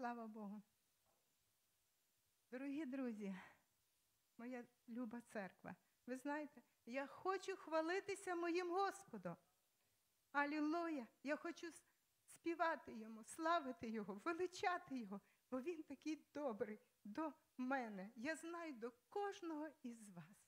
Слава Богу. Дорогі друзі, моя люба церква, ви знаєте, я хочу хвалитися моїм Господом. Алілуя! Я хочу співати Йому, славити Його, величати Його, бо Він такий добрий до мене. Я знаю, до кожного із вас.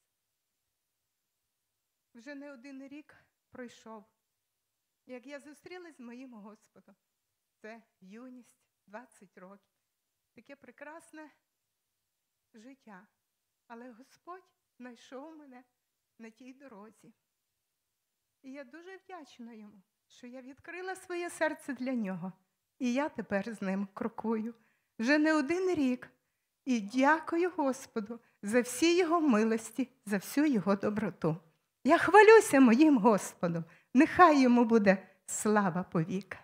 Вже не один рік пройшов, як я зустрілась з моїм Господом. Це юність, 20 років. Таке прекрасне життя. Але Господь знайшов мене на тій дорозі. І я дуже вдячна Йому, що я відкрила своє серце для Нього. І я тепер з Ним крокую. Вже не один рік. І дякую Господу за всі Його милості, за всю Його доброту. Я хвалюся моїм Господом. Нехай Йому буде слава повіки.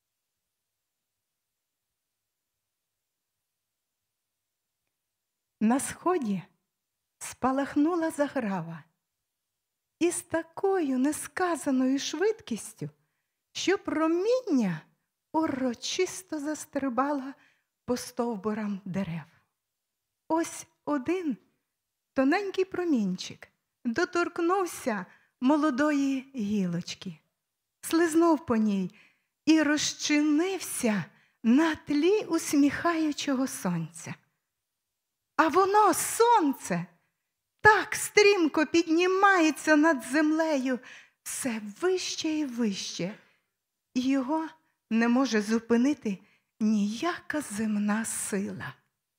На сході спалахнула заграва. І з такою несказаною швидкістю, що проміння урочисто застрибала по стовбурам дерев. Ось один тоненький промінчик доторкнувся молодої гілочки, слизнув по ній і розчинився на тлі усміхаючого сонця. А воно, сонце, так стрімко піднімається над землею все вище і вище. І його не може зупинити ніяка земна сила.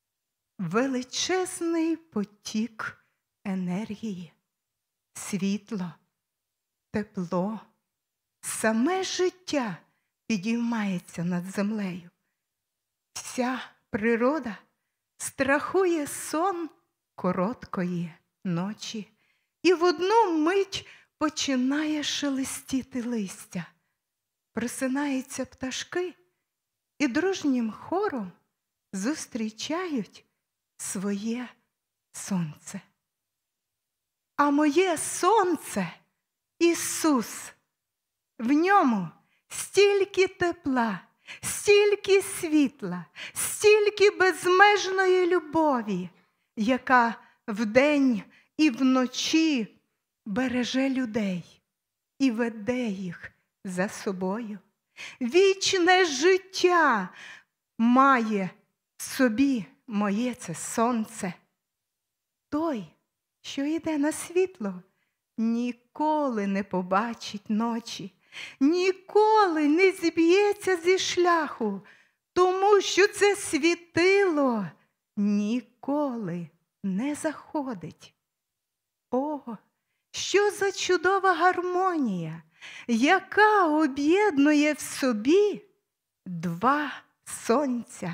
Величезний потік енергії, світло, тепло, саме життя підіймається над землею. Вся природа страхує сон короткої ночі, і в одну мить починає шелестіти листя. Просинаються пташки і дружнім хором зустрічають своє сонце. А моє сонце – Ісус. В ньому стільки тепла, стільки світла, стільки безмежної любові, яка вдень і вночі береже людей і веде їх за собою. Вічне життя має в собі моє це сонце. Той, що йде на світло, ніколи не побачить ночі, ніколи не зіб'ється зі шляху, тому що це світило ніколи не заходить. О, що за чудова гармонія, яка об'єднує в собі два сонця.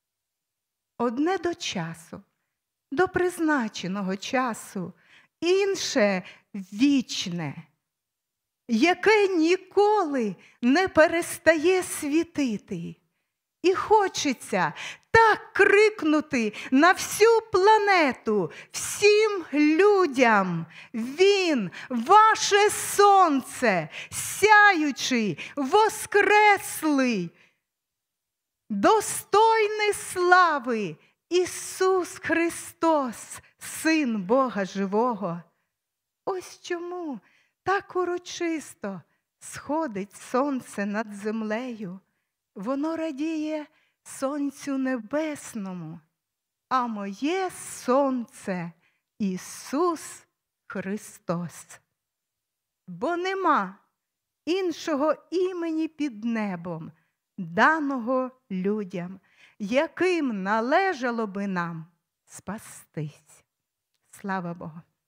Одне до часу, до призначеного часу, інше вічне, яке ніколи не перестає світити. І хочеться так крикнути на всю планету, всім людям: Він, ваше сонце, сяючий, воскреслий, достойний слави, Ісус Христос, Син Бога Живого. Ось чому так урочисто сходить сонце над землею. Воно радіє сонцю небесному, а моє сонце – Ісус Христос. Бо нема іншого імені під небом, даного людям, яким належало би нам спастись. Слава Богу!